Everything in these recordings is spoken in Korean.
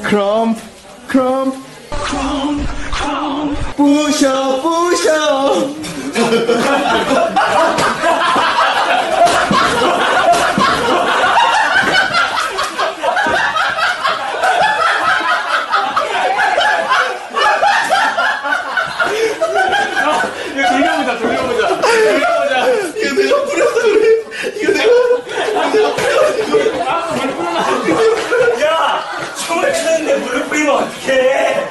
크럼프 크럼프 부셔 부셔. 이거 내가 뿌렸어 그래. 이거 내가 뿌렸어. 야, 춤을 추는데 물을 뿌리면 어떡해?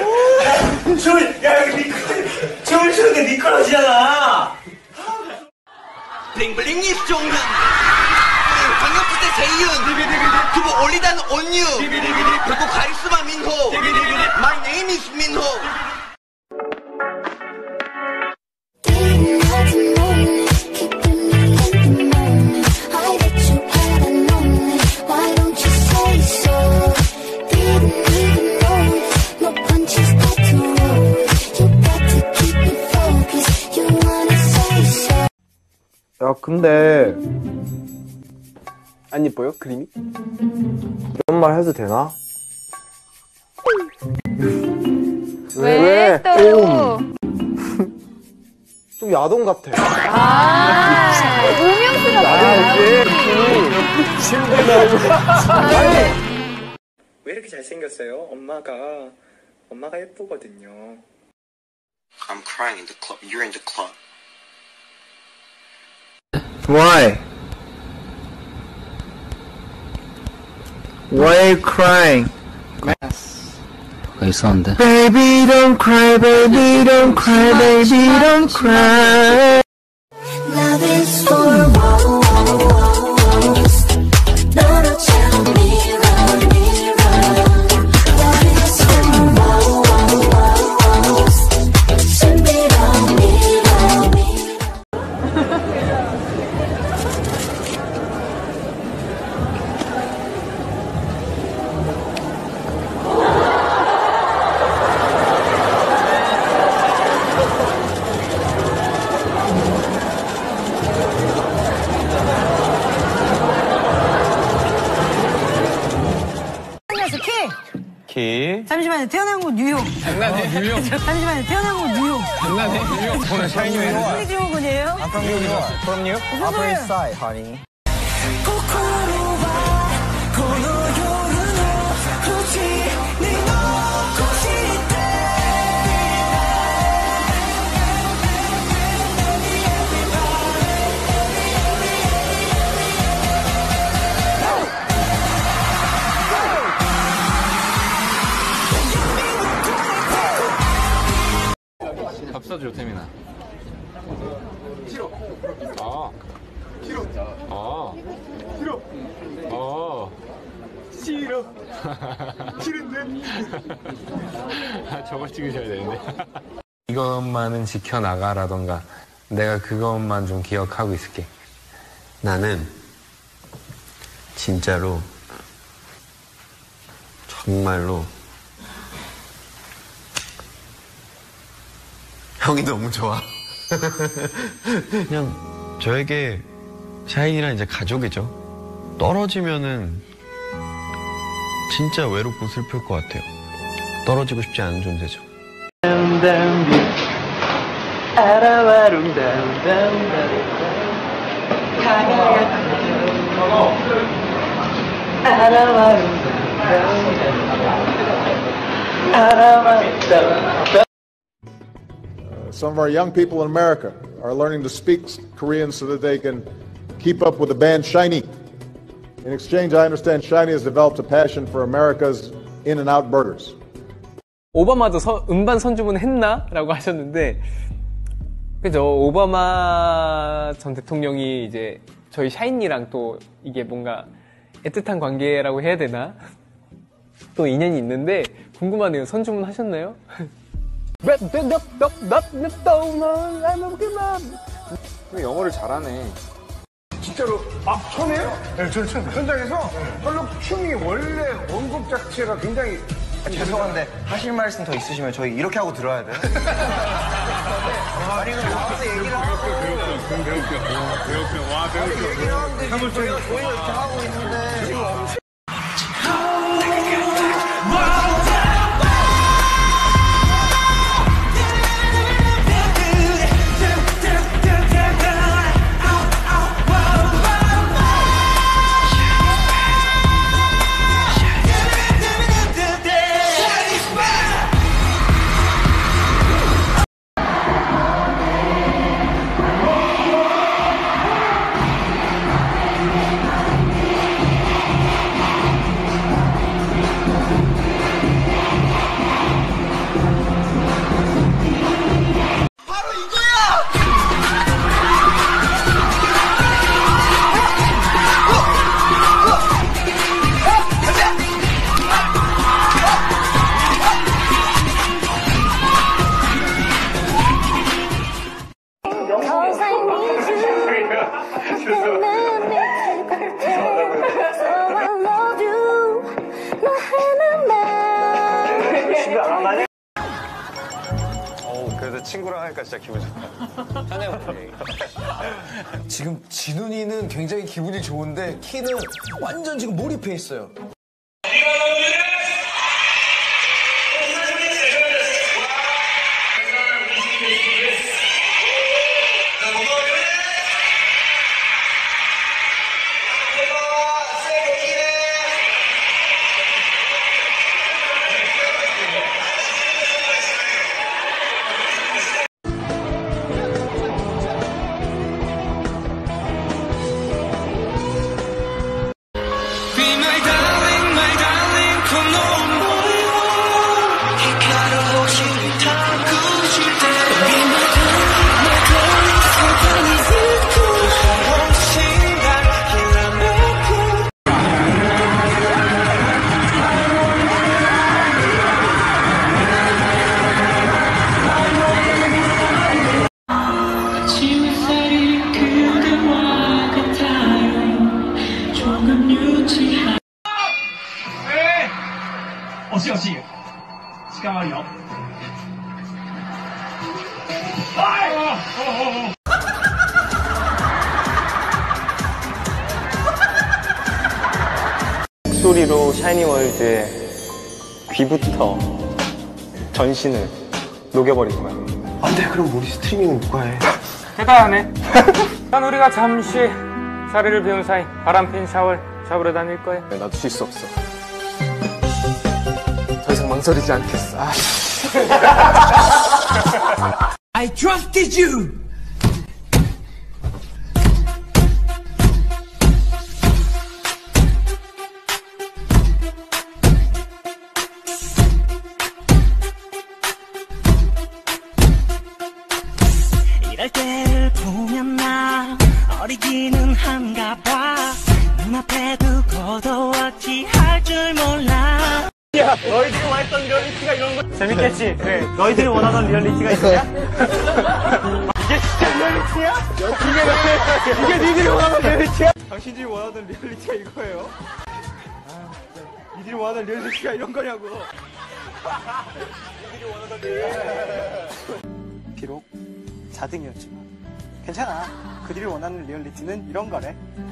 춤을 추는데 미끄러지잖아. 블링블링 입종은 방역부대 세윤 두부 올리다는 온유 그리고 카리스마 민호 My name is 민호. 야 근데 안 예뻐요? 그림이? 이런 말 해도 되나? 왜 또? 좀 야동 같아. 음흉스럽다. 왜 이렇게 잘생겼어요? 엄마가 예쁘거든요. I'm crying in the club. You're in the club. Why? Why are you crying? 있었는데. Baby don't cry, baby don't cry, baby don't cry. Love is for 너로 참 mirror. Love is for 신비로운 mirror. 잠시만요. 태어난 곳 뉴욕. 장난해, 뉴욕. 잠시만요. 태어난 곳 뉴욕. 장난해, 뉴욕. 오늘 샤이니 왜 이러지? 어디 증후군이에요? I'm from New York. From New York? Upper East Side, honey. 밥 사줘, 태민아. 싫어. 싫어. 싫어. 싫은데? 저걸 찍으셔야 되는데. 이것만은 지켜나가라던가 내가 그것만 좀 기억하고 있을게. 나는 진짜로 정말로 형이 너무 좋아. 그냥 저에게 샤인이랑 이제 가족이죠. 떨어지면은 진짜 외롭고 슬플 것 같아요. 떨어지고 싶지 않은 존재죠. Some of our young people in America are learning to speak Korean so that they can keep up with the band SHINee. In exchange, I understand SHINee has developed a passion for America's In-N-Out burgers. 오바마도 음반 선주문 했나? 라고 하셨는데, 그죠. 오바마 전 대통령이 이제 저희 샤이니랑 또 이게 뭔가 애틋한 관계라고 해야 되나? 또 인연이 있는데, 궁금하네요. 선주문 하셨나요? 영어를 잘하네. 진짜로 처음이에요? 네, 저는 처음 현장에서 헐록 춤이 원래 원곡 자체가 굉장히 죄송한데 하실 말씀 더 있으시면 저희 이렇게 하고 들어야 돼요? 아니 그럼 와서 얘기를 하고 배웠죠. 와 저희가 이렇게 하고 있는데 지금 친구랑 하니까 진짜 기분 좋다. 지금 진훈이는 굉장히 기분이 좋은데 키는 완전 지금 몰입해 있어요. 잠깐만요. 목소리로 샤이니월드의 귀부터 전신을 녹여버릴 거야. 안 돼, 그럼 우리 스트리밍은 누가 해? 대단하네. 난 우리가 잠시 사례를 배운 사이 바람핀 샤워를 잡으러 다닐 거야. 나도 쉴 수 없어. 더 이상 망설이지 않겠어. I trusted you. 이럴 때를 보면 나 어리기는 한가 봐. 눈앞에 두고도 어찌할 줄 몰라. 야, 너희들이 원했던 리얼리티가 이런 거 재밌겠지? 그래, 너희들이 원하던 리얼리티가 있냐? 이게 진짜 리얼리티야? 이게 니들이 원하던 리얼리티야? 당신들이 원하던 리얼리티가 이거예요? 니들이 원하던 리얼리티가 이런 거냐고. 니들이 원하던 리얼리티가. 비록 4등이었지만 괜찮아. 그들이 원하는 리얼리티는 이런 거래.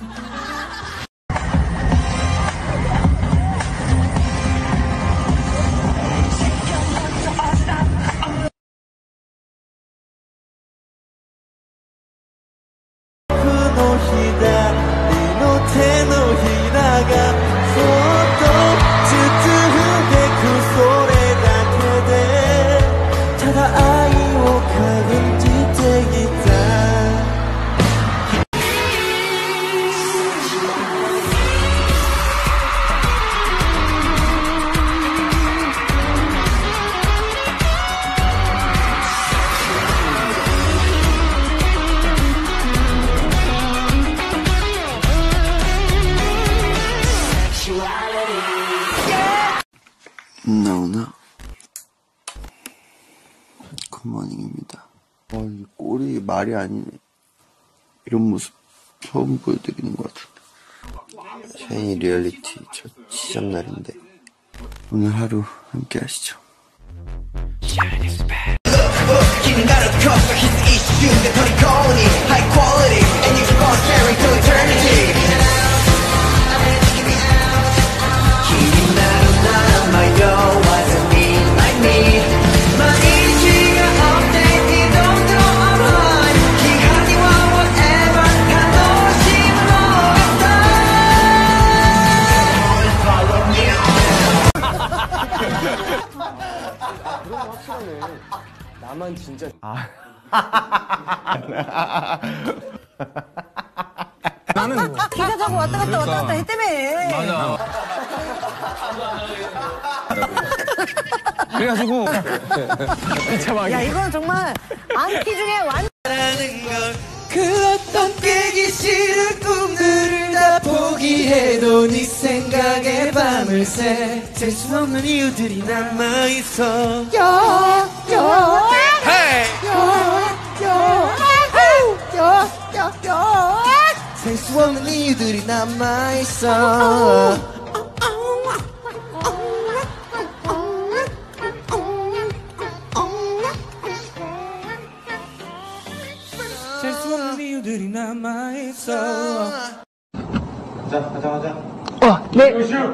나오나? 굿모닝입니다. 이 꼴이 말이 아니네. 이런 모습 처음 보여드리는 것 같은데. 샤이니 리얼리티 첫 시작날인데 오늘 하루 함께 하시죠. 그럼 확실하네. 나만 진짜. 나는 기사 타고 왔다 갔다 했다며. 맞아. 그래가지고 야, 이건 정말 안티 중에 라는 걸 그 어떤 깨기 싫은 꿈들을 다 포기해도 네 생각에 밤을 새 셀 수 없는 이유들이 남아있어 셀 수 없는 이유들이 남아있어. 이유들이 남아있어. 가자. 네.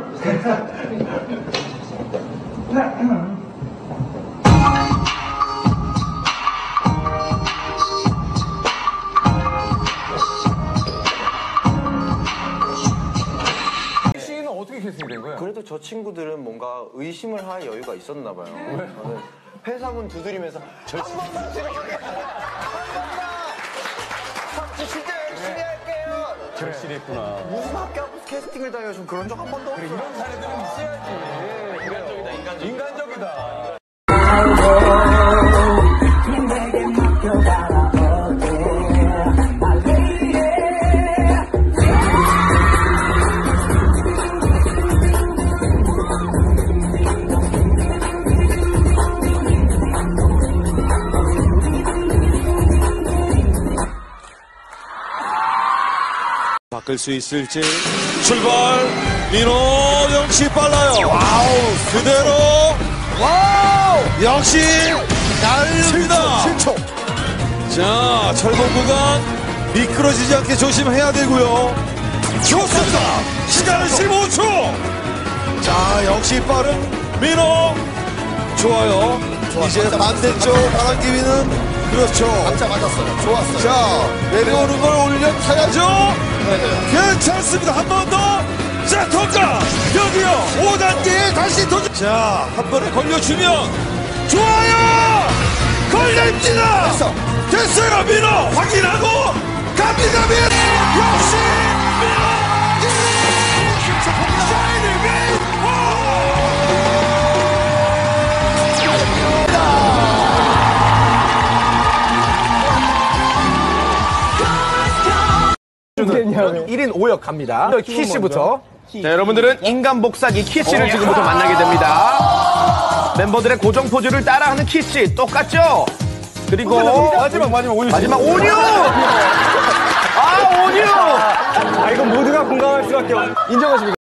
씨는 어떻게 캐스팅이 된 거야? 그래도 저 친구들은 뭔가 의심을 할 여유가 있었나 봐요. 저는 회사문 두드리면서 저 친구들 진짜 열심히 할게요. 절실했구나. 무슨 학교 앞에서 캐스팅을 당해요? 전 그런 적 한 번도 없어요. 이런 사례들은 있어야지. 인간적이다. 바꿀 수 있을지. 출발. 민호 역시 빨라요. 와우. 그대로. 와우. 역시 날립니다. 7초. 자, 철봉 구간 미끄러지지 않게 조심해야 되고요. 좋습니다. 시간은 15초. 자, 역시 빠른 민호. 좋아요. 이제 반대쪽 바람기위는 그렇죠. 박자 맞았어요. 좋았어요. 자, 내려오는 걸 올려 타야죠. 괜찮습니다. 한 번 더. 자, 통과. 여기요. 5단계 다시 도전. 자, 한 번에 걸려주면 좋아요. 걸립니다. 됐어요. 민호 확인하고 갑니다. 민호. 역시 민호. 샤이니 민호. 1인 5역 갑니다. 키씨부터. 자, 여러분들은 인간 복사기 키씨를 지금부터 만나게 됩니다. 멤버들의 고정 포즈를 따라하는 키씨 똑같죠? 그리고 마지막 온유. 온유. 아, 온유. 아, 이건 모두가 공감할 수밖에 없어. 인정하십니까?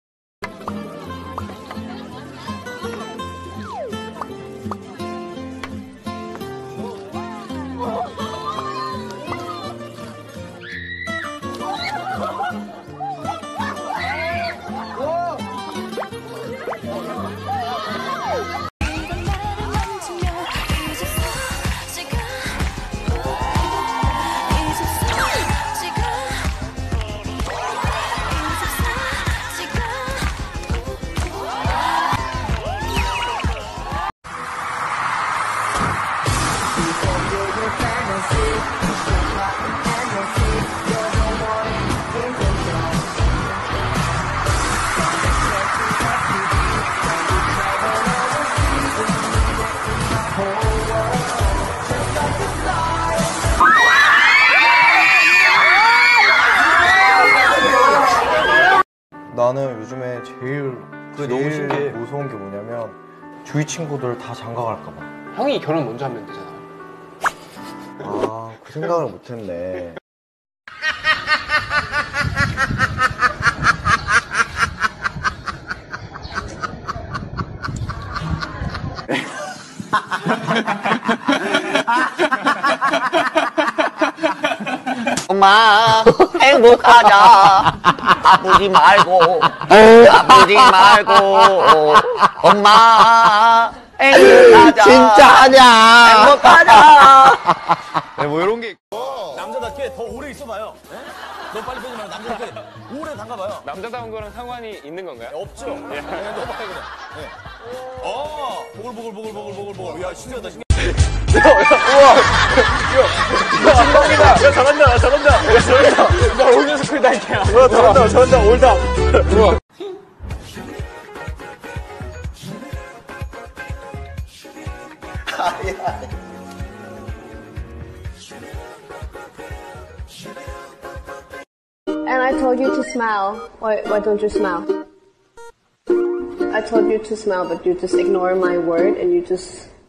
나는 요즘에 제일 너무 신기해. 무서운 게 뭐냐면 주위 친구들 다 장가 갈까 봐. 형이 결혼 먼저 하면 되잖아. 아, 그 생각을 못했네. 엄마 행복하자. 아프지 말고 엄마 행복하자. 진짜냐? 행복하자. 네, 뭐 이런 게 있고. 남자답게 더 오래 있어봐요. 네? 너 빨리 빼지 말고 남자답게 오래 담가봐요. 남자다운 거랑 상관이 있는 건가요? 없죠. 네, 너 빨리 그냥. 네. 보글보글. 야, 신기하다. 우와! 신방이다! 야, 잘한다! 나 올면서 크게 날게야. 잘한다, 올다. 우와. And I told you to smile. Why don't you smile? I told you to smile, but you just ignore my word and you just